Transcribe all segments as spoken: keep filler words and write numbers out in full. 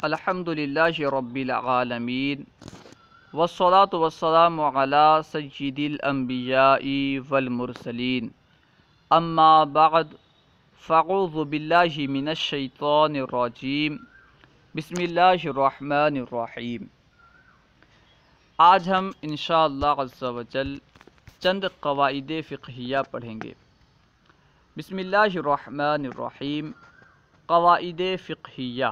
الحمدللہ رب العالمین والصلاة والسلام علی سید الانبیاء والمرسلین اما بعد فاعوذ باللہ من الشیطان الرجیم بسم اللہ الرحمن الرحیم۔ آج ہم انشاءاللہ عز و جل چند قواعد فقہیہ پڑھیں گے۔ بسم اللہ الرحمن الرحیم۔ قواعد فقہیہ۔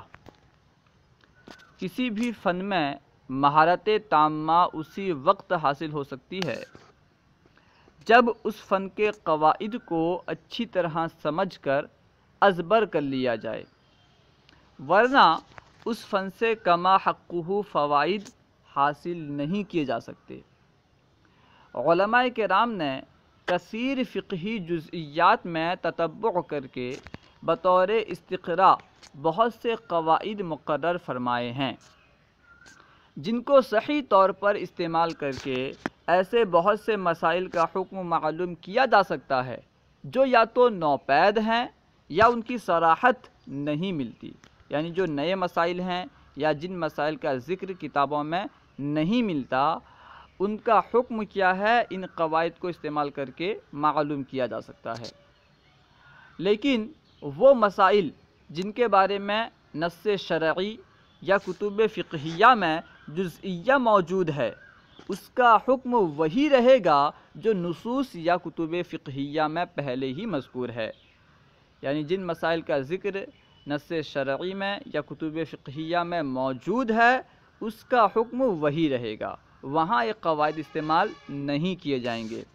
کسی بھی فن میں مہارت تامہ اسی وقت حاصل ہو سکتی ہے جب اس فن کے قواعد کو اچھی طرح سمجھ کر ازبر کر لیا جائے، ورنہ اس فن سے کما حقہ فوائد حاصل نہیں کیے جا سکتے۔ علماء کرام نے کثیر فقہی جزئیات میں تتبع کر کے بطور استقراء بہت سے قواعد مقرر فرمائے ہیں، جن کو صحیح طور پر استعمال کر کے ایسے بہت سے مسائل کا حکم معلوم کیا جا سکتا ہے جو یا تو نوپید ہیں یا ان کی صراحت نہیں ملتی، یعنی جو نئے مسائل ہیں یا جن مسائل کا ذکر کتابوں میں نہیں ملتا، ان کا حکم کیا ہے ان قواعد کو استعمال کر کے معلوم کیا جا سکتا ہے۔ لیکن وہ مسائل جن کے بارے میں نص شرعی یا کتب فقہیہ میں جزئیہ موجود ہے، اس کا حکم وہی رہے گا جو نصوص یا کتب فقہیہ میں پہلے ہی مذکور ہے، یعنی جن مسائل کا ذکر نص شرعی میں یا کتب فقہیہ میں موجود ہے اس کا حکم وہی رہے گا، وہاں یہ قواعد استعمال نہیں کیے جائیں گے۔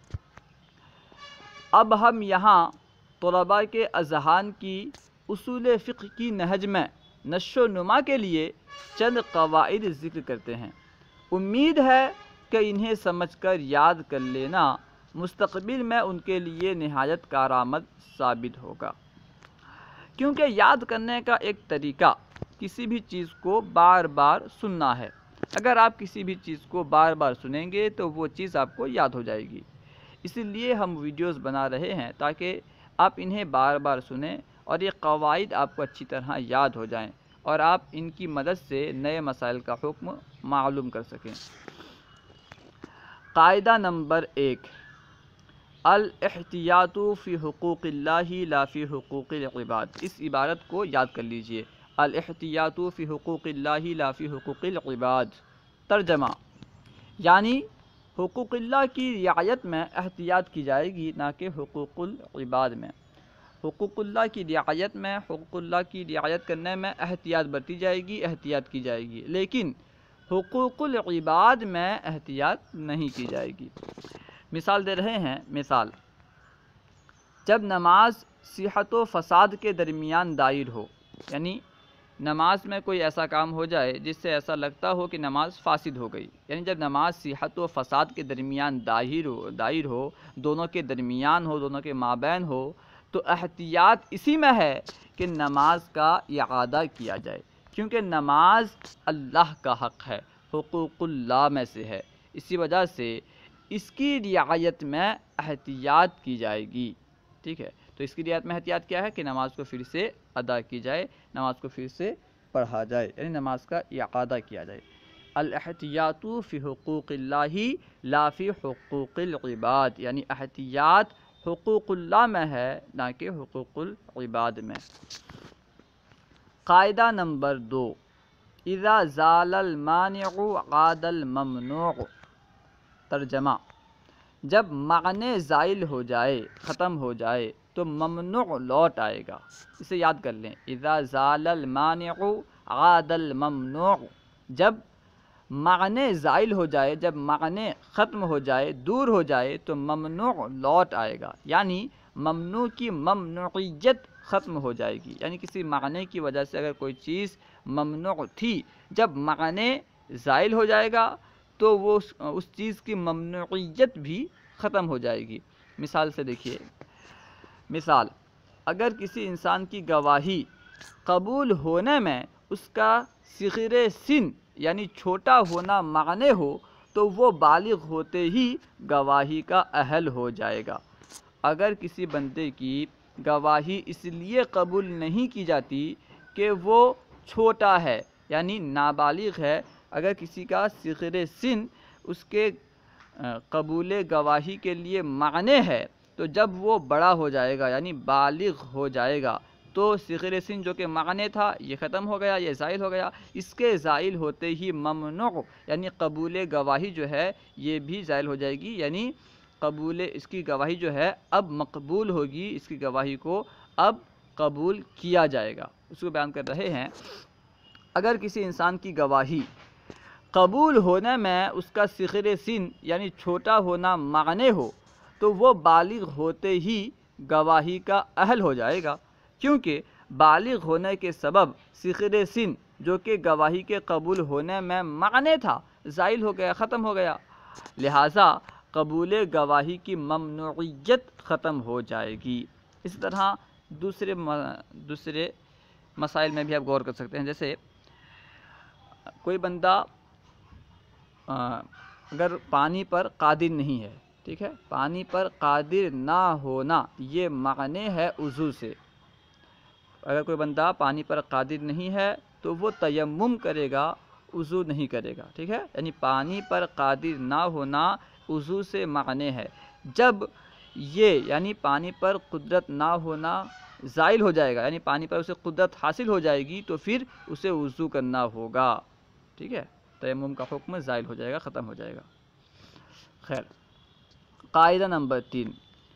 اب ہم یہاں طلباء کے اذہان کی اصول فقہ کی نہج میں نشو و نما کے لیے چند قواعد ذکر کرتے ہیں۔ امید ہے کہ انہیں سمجھ کر یاد کر لینا مستقبل میں ان کے لیے نہایت کارآمد ثابت ہوگا، کیونکہ یاد کرنے کا ایک طریقہ کسی بھی چیز کو بار بار سننا ہے۔ اگر آپ کسی بھی چیز کو بار بار سنیں گے تو وہ چیز آپ کو یاد ہو جائے گی۔ اسی لیے ہم ویڈیوز بنا رہے ہیں تاکہ آپ انہیں بار بار سنیں اور یہ قواعد آپ کو اچھی طرح یاد ہو جائیں اور آپ ان کی مدد سے نئے مسائل کا حکم معلوم کر سکیں۔ قاعدہ نمبر ایک، الاحتیاط فی حقوق اللہ لا فی حقوق العباد۔ اس عبارت کو یاد کر لیجئے، الاحتیاط فی حقوق اللہ لا فی حقوق العباد۔ ترجمہ یعنی حقوق اللہ کی رعایت میں احتیاط کی جائے گی، نہ کہ حقوق العباد میں۔ حقوق اللہ کی رعایت میں حقوق اللہ کی رعایت کرنے میں احتیاط برتی جائے گی، احتیاط کی جائے گی، لیکن حقوق العباد میں احتیاط نہیں کی جائے گی۔ مثال دے رہے ہیں۔ مثال، جب نماز صحت و فساد کے درمیان دائر ہو، یعنی نماز میں کوئی ایسا کام ہو جائے جس سے ایسا لگتا ہو کہ نماز فاسد ہو گئی، یعنی جب نماز صحت و فساد کے درمیان دائر ہو دائر ہو دونوں کے درمیان ہو، دونوں کے مابین ہو، تو احتیاط اسی میں ہے کہ نماز کا اعادہ کیا جائے، کیونکہ نماز اللہ کا حق ہے، حقوق اللہ میں سے ہے، اسی وجہ سے اس کی رعایت میں احتیاط کی جائے گی۔ ٹھیک ہے، تو اس کی رعایت میں احتیاط کیا ہے کہ نماز کو پھر سے ادا کی جائے، نماز کو پھر سے پڑھا جائے، یعنی نماز کا اعادہ کیا جائے۔ الاحتیاط فی حقوق اللہ لا فی حقوق العباد، یعنی احتیاط حقوق اللہ میں ہے، نہ کہ حقوق العباد میں۔ قاعدہ نمبر دو، اذا زال المانع عاد الممنوع۔ ترجمہ جب معنی زائل ہو جائے، ختم ہو جائے تو ممنوع لوٹ آئے گا۔ اسے یاد کر لیں، اذا زال المانع عاد الممنوع۔ جب معنی زائل ہو جائے، جب معنی ختم ہو جائے، دور ہو جائے تو ممنوع لوٹ آئے گا، یعنی ممنوع کی ممنوعیت ختم ہو جائے گی، یعنی کسی معنی کی وجہ سے اگر کوئی چیز ممنوع تھی، جب معنی زائل ہو جائے گا تو وہ اس چیز کی ممنوعیت بھی ختم ہو جائے گی۔ مثال سے دیکھیے، مثال اگر کسی انسان کی گواہی قبول ہونے میں اس کا صغیر سن یعنی چھوٹا ہونا معنی ہو تو وہ بالغ ہوتے ہی گواہی کا اہل ہو جائے گا۔ اگر کسی بندے کی گواہی اس لیے قبول نہیں کی جاتی کہ وہ چھوٹا ہے، یعنی نابالغ ہے، اگر کسی کا صغر سن اس کے قبول گواہی کے لیے معنی ہے، تو جب وہ بڑا ہو جائے گا یعنی بالغ ہو جائے گا تو صغر سن جو کہ معنی تھا یہ ختم ہو گیا، یہ زائل ہو گیا۔ اس کے زائل ہوتے ہی ممنوع یعنی قبول گواہی جو ہے یہ بھی زائل ہو جائے گی، یعنی قبول اس کی گواہی جو ہے اب مقبول ہوگی، اس کی گواہی کو اب قبول کیا جائے گا۔ اس کو بیان کر رہے ہیں، اگر کسی انسان کی گواہی قبول ہونے میں اس کا صغر سن یعنی چھوٹا ہونا معنی ہو تو وہ بالغ ہوتے ہی گواہی کا اہل ہو جائے گا، کیونکہ بالغ ہونے کے سبب صغر سن جو کہ گواہی کے قبول ہونے میں معنی تھا زائل ہو گیا، ختم ہو گیا، لہٰذا قبول گواہی کی ممنوعیت ختم ہو جائے گی۔ اس طرح دوسرے دوسرے مسائل میں بھی آپ غور کر سکتے ہیں، جیسے کوئی بندہ اگر پانی پر قادر نہیں ہے، ٹھیک ہے، پانی پر قادر نہ ہونا یہ معنی ہے وضو سے۔ اگر کوئی بندہ پانی پر قادر نہیں ہے تو وہ تیمم کرے گا، وضو نہیں کرے گا، ٹھیک ہے، یعنی پانی پر قادر نہ ہونا وضو سے معنی ہے۔ جب یہ یعنی پانی پر قدرت نہ ہونا زائل ہو جائے گا، یعنی پانی پر اسے قدرت حاصل ہو جائے گی تو پھر اسے وضو کرنا ہوگا، ٹھیک ہے، تیمم کا حکم زائل ہو جائے گا، ختم ہو جائے گا۔ خیر، قاعدہ نمبر تین،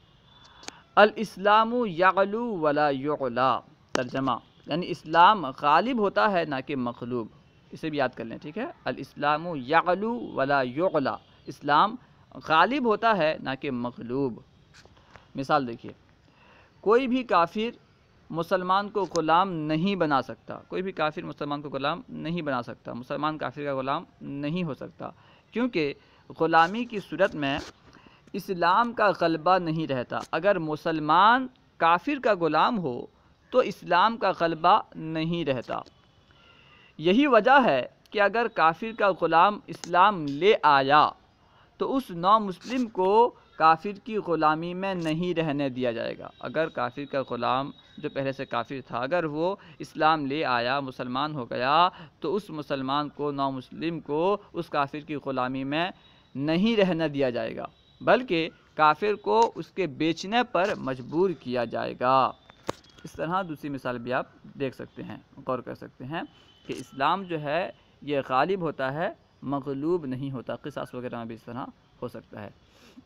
الاسلام یعلو ولا یعلا، ترجمہ یعنی اسلام غالب ہوتا ہے نہ کہ مغلوب، اسے بھی یاد کر لیں، ٹھیک ہے، الاسلام یعلو ولا یعلا، اسلام غالب ہوتا ہے نہ کہ مغلوب۔ مثال دیکھیے، کوئی بھی کافر مسلمان کو غلام نہیں بنا سکتا، کوئی بھی کافر مسلمان کو غلام نہیں بنا سکتا، مسلمان کافر کا غلام نہیں ہو سکتا، کیونکہ غلامی کی صورت میں اسلام کا غلبہ نہیں رہتا۔ اگر مسلمان کافر کا غلام ہو تو اسلام کا غلبہ نہیں رہتا۔ یہی وجہ ہے کہ اگر کافر کا غلام اسلام لے آیا تو اس نو مسلم کو کافر کی غلامی میں نہیں رہنے دیا جائے گا۔ اگر کافر کا غلام جو پہلے سے کافر تھا اگر وہ اسلام لے آیا، مسلمان ہو گیا، تو اس مسلمان کو، نو مسلم کو اس کافر کی غلامی میں نہیں رہنے دیا جائے گا، بلکہ کافر کو اس کے بیچنے پر مجبور کیا جائے گا۔ اس طرح دوسری مثال بھی آپ دیکھ سکتے ہیں، غور کر سکتے ہیں کہ اسلام جو ہے یہ غالب ہوتا ہے، مغلوب نہیں ہوتا۔ قصاص وغیرہ میں بھی اس طرح ہو سکتا ہے۔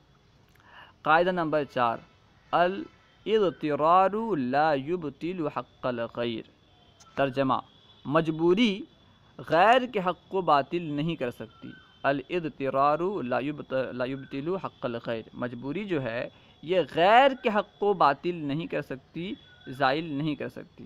قاعدہ نمبر چار، الاضطرار لا يبطل حق الغیر، ترجمہ مجبوری غیر کے حق کو باطل نہیں کر سکتی۔ الاضطرار لا يبطل حق الغیر، مجبوری جو ہے یہ غیر کے حق کو باطل نہیں کر سکتی، زائل نہیں کر سکتی۔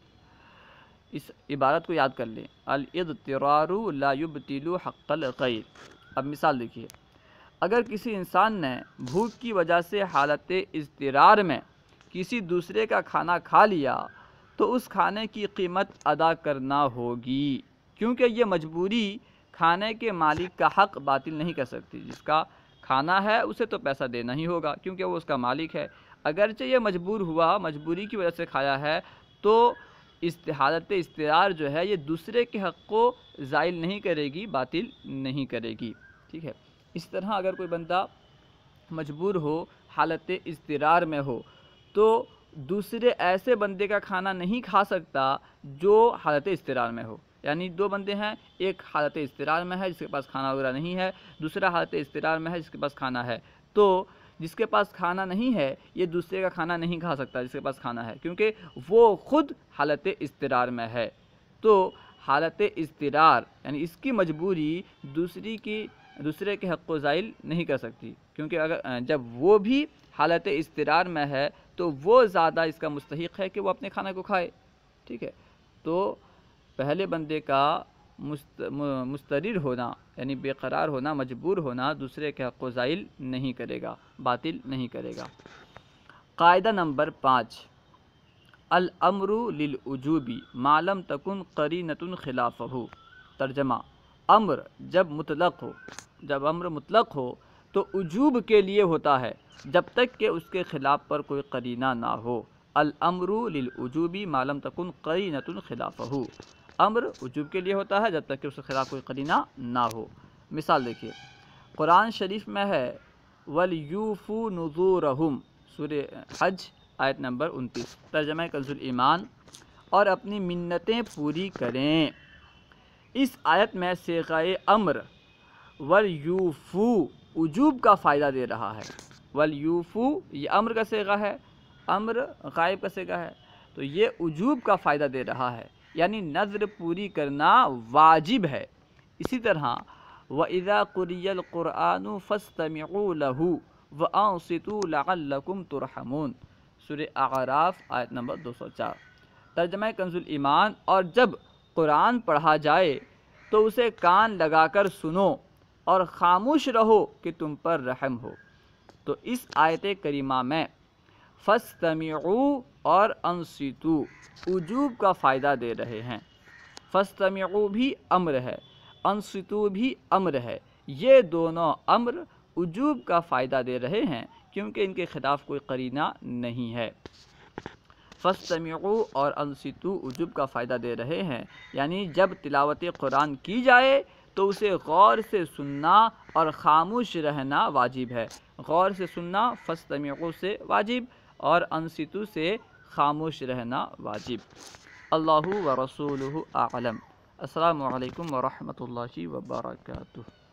اس عبارت کو یاد کر لیں، الاضطرار لا يبطل حق الغیر۔ اب مثال دیکھیے، اگر کسی انسان نے بھوک کی وجہ سے حالت اضطرار میں کسی دوسرے کا کھانا کھا لیا تو اس کھانے کی قیمت ادا کرنا ہوگی، کیونکہ یہ مجبوری کھانے کے مالک کا حق باطل نہیں کر سکتی۔ جس کا کھانا ہے اسے تو پیسہ دینا ہی ہوگا کیونکہ وہ اس کا مالک ہے، اگرچہ یہ مجبور ہوا، مجبوری کی وجہ سے کھایا ہے، تو حالت اضطرار جو ہے یہ دوسرے کے حق کو زائل نہیں کرے گی، باطل نہیں کرے گی، ٹھیک ہے۔ اس طرح اگر کوئی بندہ مجبور ہو، حالت اضطرار میں ہو، تو دوسرے ایسے بندے کا کھانا نہیں کھا سکتا جو حالت اضطرار میں ہو۔ یعنی دو بندے ہیں، ایک حالت اضطرار میں ہے جس کے پاس کھانا وغیرہ نہیں ہے، دوسرا حالت اضطرار میں ہے جس کے پاس کھانا ہے، تو جس کے پاس کھانا نہیں ہے یہ دوسرے کا کھانا نہیں کھا سکتا جس کے پاس کھانا ہے، کیونکہ وہ خود حالت اضطرار میں ہے۔ تو حالت اضطرار یعنی اس کی مجبوری دوسری کی دوسرے کے حق کو زائل نہیں کر سکتی، کیونکہ اگر جب وہ بھی حالت اضطرار میں ہے تو وہ زیادہ اس کا مستحق ہے کہ وہ اپنے کھانے کو کھائے، ٹھیک ہے۔ تو پہلے بندے کا مسترر ہونا یعنی بے قرار ہونا، مجبور ہونا دوسرے کے حق کو زائل نہیں کرے گا، باطل نہیں کرے گا۔ قاعدہ نمبر پانچ، الامر للوجوب ما لم تکن قرینۃ خلافہ، ترجمہ امر جب مطلق ہو جب امر مطلق ہو تو وجوب کے لیے ہوتا ہے جب تک کہ اس کے خلاف پر کوئی قرینہ نہ ہو۔ الامر للوجوب ما لم تکن قرینۃ خلافہ، امر وجوب کے لیے ہوتا ہے جب تک کہ اس کے خلاف کوئی قرینہ نہ ہو۔ مثال دیکھیے، قرآن شریف میں ہے وَلْيُوفُوا نُذُورَهُمْ، سورہ حج آیت نمبر انتیس، ترجمہ کنز الایمان، اور اپنی منتیں پوری کریں۔ اس آیت میں صیغہ امر وَلْيُوفُوا وجوب کا فائدہ دے رہا ہے۔ وَلْيُوفُوا یہ امر کا صیغہ ہے، امر غائب کا صیغہ ہے، تو یہ وجوب کا فائدہ دے رہا ہے، یعنی نذر پوری کرنا واجب ہے۔ اسی طرح وَإِذَا قُرِئَ الْقُرْآنُ فَاسْتَمِعُوا لَهُ وَأَنصِتُوا لَعَلَّكُمْ تُرْحَمُونَ، سورہ اعراف آیت نمبر دو سو چار، ترجمہ کنز الایمان، اور جب قرآن پڑھا جائے تو اسے کان لگا کر سنو اور خاموش رہو کہ تم پر رحم ہو۔ تو اس آیت کریمہ میں فَاسْتَمِعُوا اور أَنصِتُوا وجوب کا فائدہ دے رہے ہیں۔ فَاسْتَمِعُوا بھی امر ہے، أَنصِتُوا بھی امر ہے، یہ دونوں امر وجوب کا فائدہ دے رہے ہیں کیونکہ ان کے خلاف کوئی قرینہ نہیں ہے۔ فَاسْتَمِعُوا اور أَنصِتُوا وجوب کا فائدہ دے رہے ہیں، یعنی جب تلاوت قرآن کی جائے تو اسے غور سے سننا اور خاموش رہنا واجب ہے۔ غور سے سننا فَاسْتَمِعُوا سے واجب اور أَنصِتُوا سے خاموش رہنا واجب۔ اللہ ورسولہ اعلم۔ السلام علیکم ورحمۃ اللہ وبرکاتہ۔